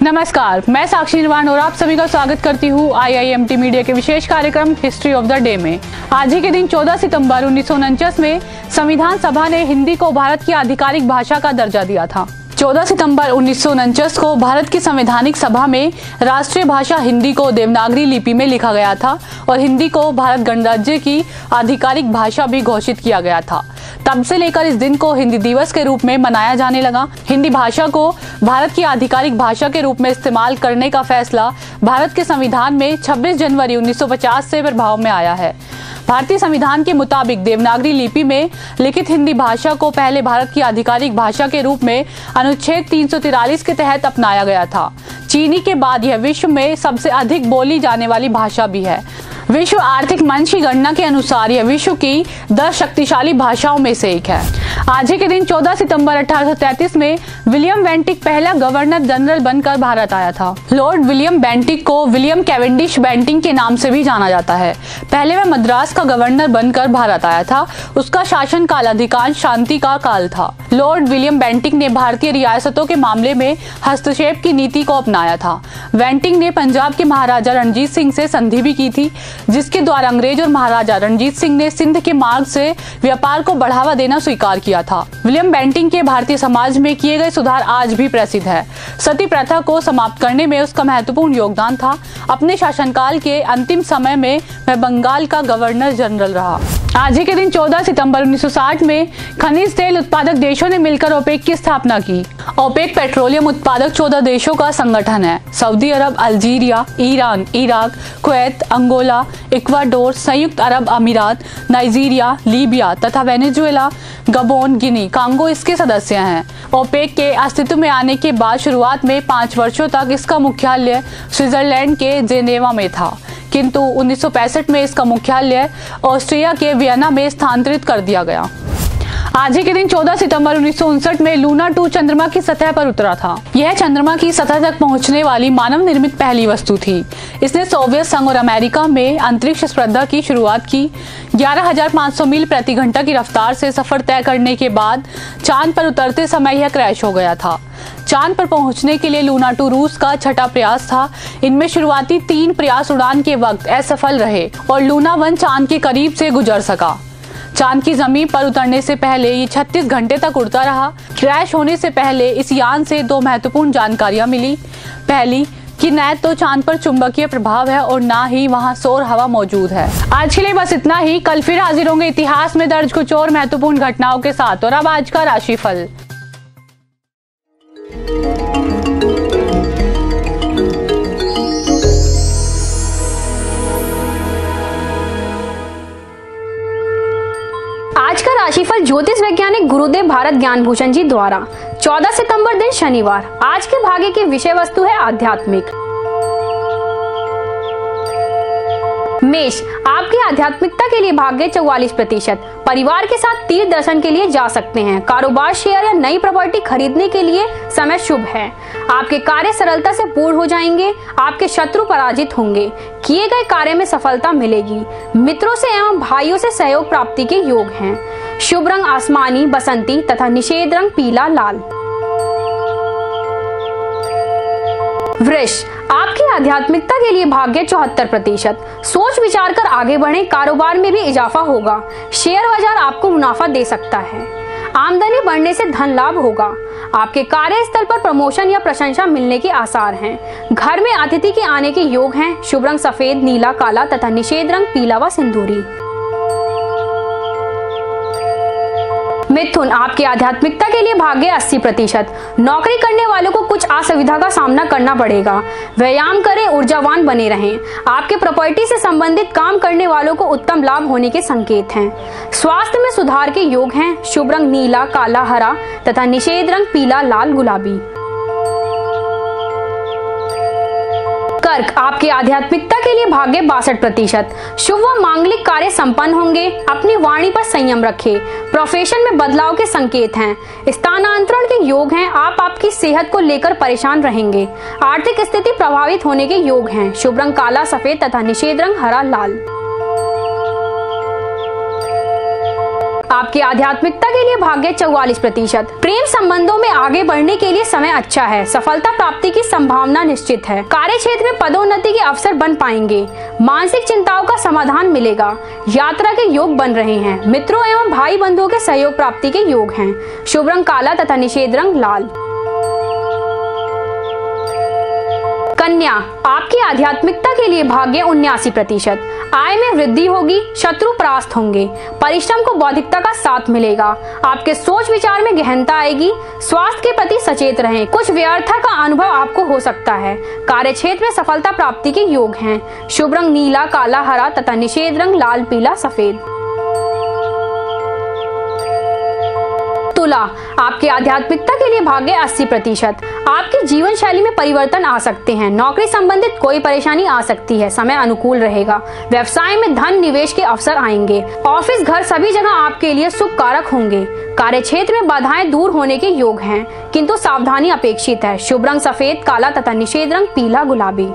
नमस्कार, मैं साक्षी निर्वाण और आप सभी का स्वागत करती हूँ IIMT मीडिया के विशेष कार्यक्रम हिस्ट्री ऑफ द डे में। आज ही के दिन 14 सितंबर 1949 में संविधान सभा ने हिंदी को भारत की आधिकारिक भाषा का दर्जा दिया था। 14 सितंबर 1949 को भारत की संवैधानिक सभा में राष्ट्रीय भाषा हिंदी को देवनागरी लिपि में लिखा गया था और हिंदी को भारत गणराज्य की आधिकारिक भाषा भी घोषित किया गया था। तब से लेकर इस दिन को हिंदी दिवस के रूप में मनाया जाने लगा। हिंदी भाषा को भारत की आधिकारिक भाषा के रूप में इस्तेमाल करने का फैसला भारत के संविधान में 26 जनवरी 1950 से प्रभाव में आया है। भारतीय संविधान के मुताबिक देवनागरी लिपि में लिखित हिंदी भाषा को पहले भारत की आधिकारिक भाषा के रूप में अनुच्छेद 343 के तहत अपनाया गया था। चीनी के बाद यह विश्व में सबसे अधिक बोली जाने वाली भाषा भी है। विश्व आर्थिक मंच की गणना के अनुसार यह विश्व की 10 शक्तिशाली भाषाओं में से एक है। आज ही के दिन 14 सितंबर 1833 में विलियम बेंटिक पहला गवर्नर जनरल बनकर भारत आया था। लॉर्ड विलियम बेंटिक को विलियम कैवेंडिश बेंटिक के नाम से भी जाना जाता है। पहले वह मद्रास का गवर्नर बनकर भारत आया था। उसका शासनकाल अधिकांश शांति का काल था। लॉर्ड विलियम बेंटिक ने भारतीय रियासतों के मामले में हस्तक्षेप की नीति को अपनाया था। बेंटिक ने पंजाब के महाराजा रणजीत सिंह से संधि भी की थी, जिसके द्वारा अंग्रेज और महाराजा रणजीत सिंह ने सिंध के मार्ग से व्यापार को बढ़ावा देना स्वीकार किया था। विलियम बेंटिक के भारतीय समाज में किए गए सुधार आज भी प्रसिद्ध है। सती प्रथा को समाप्त करने में उसका महत्वपूर्ण योगदान था। अपने शासनकाल के अंतिम समय में वह बंगाल का गवर्नर जनरल रहा। आज ही के दिन 14 सितंबर 1960 में खनिज तेल उत्पादक देशों ने मिलकर ओपेक की स्थापना की। ओपेक पेट्रोलियम उत्पादक 14 देशों का संगठन है। Saudi Arab, Algeria, Iran, Iraq, Kuwait, Angola, Ecuador, संयुक्त अरब अमीरात, नाइजीरिया, लीबिया तथा वेनेजुएला, गबोन, गिनी, कांगो इसके सदस्य हैं। ओपेक के अस्तित्व में आने के बाद शुरुआत में 5 वर्षों तक इसका मुख्यालय स्विट्जरलैंड के जेनेवा में था, किंतु 1965 में इसका मुख्यालय ऑस्ट्रिया के वियना में स्थानांतरित कर दिया गया। आज ही के दिन 14 सितंबर 1959 में लूना 2 चंद्रमा की सतह पर उतरा था। यह चंद्रमा की सतह तक पहुंचने वाली मानव निर्मित पहली वस्तु थी। इसने सोवियत संघ और अमेरिका में अंतरिक्ष स्पर्धा की शुरुआत की। 11,500 मील प्रति घंटा की रफ्तार से सफर तय करने के बाद चांद पर उतरते समय यह क्रैश हो गया था। चांद पर पहुंचने के लिए लूना 2 रूस का छठा प्रयास था। इनमें शुरुआती 3 प्रयास उड़ान के वक्त असफल रहे और लूना 1 चांद के करीब से गुजर सका। चांद की जमीन पर उतरने से पहले ये 36 घंटे तक उड़ता रहा। क्रैश होने से पहले इस यान से 2 महत्वपूर्ण जानकारियां मिली। पहली कि न तो चांद पर चुंबकीय प्रभाव है और ना ही वहां सौर हवा मौजूद है। आज के लिए बस इतना ही। कल फिर हाजिर होंगे इतिहास में दर्ज कुछ और महत्वपूर्ण घटनाओं के साथ। और अब आज का राशिफल। आज का राशिफल ज्योतिष वैज्ञानिक गुरुदेव भारत ज्ञान भूषण जी द्वारा। 14 सितंबर दिन शनिवार। आज के भाग्य की विषय वस्तु है आध्यात्मिक। मेष, आपकी आध्यात्मिकता के लिए भाग्य 44%। परिवार के साथ तीर्थ दर्शन के लिए जा सकते हैं। कारोबार, शेयर या नई प्रॉपर्टी खरीदने के लिए समय शुभ है। आपके कार्य सरलता से पूर्ण हो जाएंगे। आपके शत्रु पराजित होंगे। किए गए कार्य में सफलता मिलेगी। मित्रों से एवं भाइयों से सहयोग प्राप्ति के योग हैं। शुभ रंग आसमानी, बसंती तथा निषेध रंग पीला, लाल। वृष, आपकी आध्यात्मिकता के लिए भाग्य 74%। सोच विचार कर आगे बढ़ें। कारोबार में भी इजाफा होगा। शेयर बाजार आपको मुनाफा दे सकता है। आमदनी बढ़ने से धन लाभ होगा। आपके कार्यस्थल पर प्रमोशन या प्रशंसा मिलने के आसार हैं। घर में अतिथि के आने के योग हैं। शुभ रंग सफेद, नीला, काला तथा निषेध रंग पीला व सिंदूरी। मिथुन, आपकी आध्यात्मिकता के लिए भाग्य 80%। नौकरी करने वालों को कुछ असुविधा का सामना करना पड़ेगा। व्यायाम करें, ऊर्जावान बने रहें। आपके प्रॉपर्टी से संबंधित काम करने वालों को उत्तम लाभ होने के संकेत हैं। स्वास्थ्य में सुधार के योग हैं। शुभ रंग नीला, काला, हरा तथा निषेध रंग पीला, लाल, गुलाबी। कर्क, आपकी आध्यात्मिकता के लिए भाग्य 62%। शुभ व मांगलिक कार्य संपन्न होंगे। अपनी वाणी पर संयम रखें। प्रोफेशन में बदलाव के संकेत हैं। स्थानांतरण के योग हैं। आप आपकी सेहत को लेकर परेशान रहेंगे। आर्थिक स्थिति प्रभावित होने के योग हैं। शुभ रंग काला, सफेद तथा निषेध रंग हरा, लाल। आपकी आध्यात्मिकता के लिए भाग्य 44%। प्रेम संबंधों में आगे बढ़ने के लिए समय अच्छा है, सफलता प्राप्ति की संभावना निश्चित है। कार्य क्षेत्र में पदोन्नति के अवसर बन पाएंगे, मानसिक चिंताओं का समाधान मिलेगा, यात्रा के योग बन रहे हैं, मित्रों एवं भाई बंधुओं के सहयोग प्राप्ति के योग हैं। शुभ रंग काला तथा निषेध रंग लाल। कन्या, आपकी आध्यात्मिकता के लिए भाग्य 79%। आय में वृद्धि होगी, शत्रु परास्त होंगे, परिश्रम को बौद्धिकता का साथ मिलेगा, आपके सोच विचार में गहनता आएगी, स्वास्थ्य के प्रति सचेत रहें, कुछ व्यर्थता का अनुभव आपको हो सकता है। कार्य क्षेत्र में सफलता प्राप्ति के योग हैं। शुभ रंग नीला काला हरा तथा निषेध रंग लाल पीला सफेद। तुला, आपकी आध्यात्मिकता के लिए भाग्य 80%। आपकी जीवन शैली में परिवर्तन आ सकते हैं, नौकरी संबंधित कोई परेशानी आ सकती है, समय अनुकूल रहेगा, व्यवसाय में धन निवेश के अवसर आएंगे, ऑफिस घर सभी जगह आपके लिए शुभ कारक होंगे। कार्य क्षेत्र में बाधाएं दूर होने के योग हैं, किंतु सावधानी अपेक्षित है। शुभ रंग सफेद काला तथा निषेध रंग पीला गुलाबी।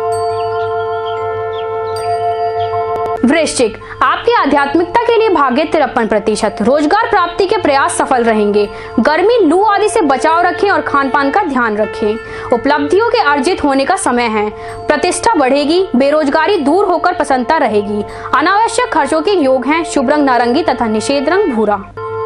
वृश्चिक, आपकी आध्यात्मिकता के लिए भाग्य 53%। रोजगार प्राप्ति के प्रयास सफल रहेंगे, गर्मी लू आदि से बचाव रखें और खान पान का ध्यान रखें। उपलब्धियों के अर्जित होने का समय है, प्रतिष्ठा बढ़ेगी, बेरोजगारी दूर होकर प्रसन्नता रहेगी, अनावश्यक खर्चों के योग हैं। शुभ रंग नारंगी तथा निषेध रंग भूरा।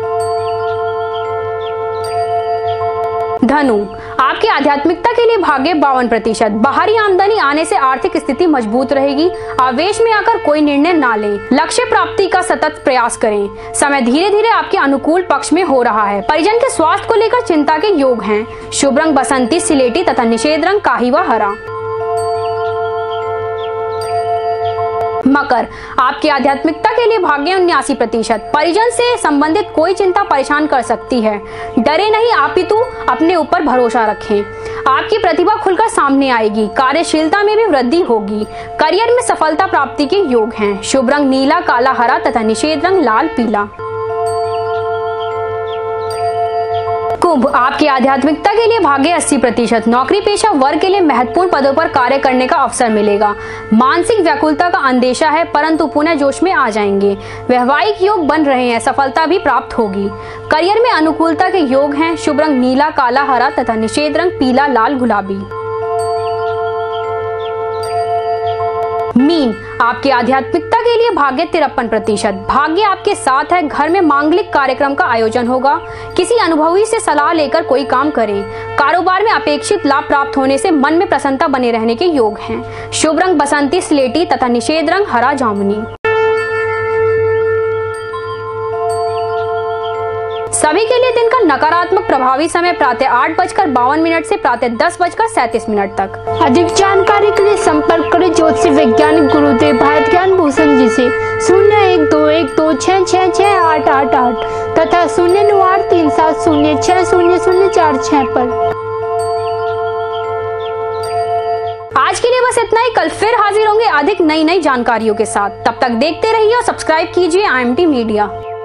धनु, आपकी आध्यात्मिकता के लिए भाग्य 52%। बाहरी आमदनी आने से आर्थिक स्थिति मजबूत रहेगी, आवेश में आकर कोई निर्णय ना लें, लक्ष्य प्राप्ति का सतत प्रयास करें, समय धीरे धीरे आपके अनुकूल पक्ष में हो रहा है, परिजन के स्वास्थ्य को लेकर चिंता के योग हैं। शुभ रंग बसंती सिलेटी तथा निषेध रंग काहिवा हरा। मकर, आपकी आध्यात्मिकता के लिए भाग्य 79%। परिजन से संबंधित कोई चिंता परेशान कर सकती है, डरे नहीं अपितु अपने ऊपर भरोसा रखें, आपकी प्रतिभा खुलकर सामने आएगी, कार्यशीलता में भी वृद्धि होगी, करियर में सफलता प्राप्ति के योग हैं। शुभ रंग नीला काला हरा तथा निषेध रंग लाल पीला। कुंभ, आपकी आध्यात्मिकता के लिए भाग्य 80%। नौकरी पेशा वर्ग के लिए महत्वपूर्ण पदों पर कार्य करने का अवसर मिलेगा, मानसिक व्याकुलता का अंदेशा है परंतु पुनः जोश में आ जाएंगे, वैवाहिक योग बन रहे हैं, सफलता भी प्राप्त होगी, करियर में अनुकूलता के योग हैं। शुभ रंग नीला काला हरा तथा निषेध रंग पीला लाल गुलाबी। मीन, आपकी आध्यात्मिकता के लिए भाग्य 53%। भाग्य आपके साथ है, घर में मांगलिक कार्यक्रम का आयोजन होगा, किसी अनुभवी से सलाह लेकर कोई काम करें, कारोबार में अपेक्षित लाभ प्राप्त होने से मन में प्रसन्नता बने रहने के योग हैं। शुभ रंग बसंती स्लेटी तथा निषेध रंग हरा जामुनी। सभी के लिए दिन का नकारात्मक प्रभावी समय प्रातः 8:52 से प्रातः 10:37 तक। अधिक जानकारी के लिए संपर्क करें ज्योतिष वैज्ञानिक गुरुदेव भारत ज्ञान भूषण जी से 0121266688 तथा 098370600046 पर। आज के लिए बस इतना ही, कल फिर हाजिर होंगे अधिक नई जानकारियों के साथ। तब तक देखते रहिए और सब्सक्राइब कीजिए IMT मीडिया।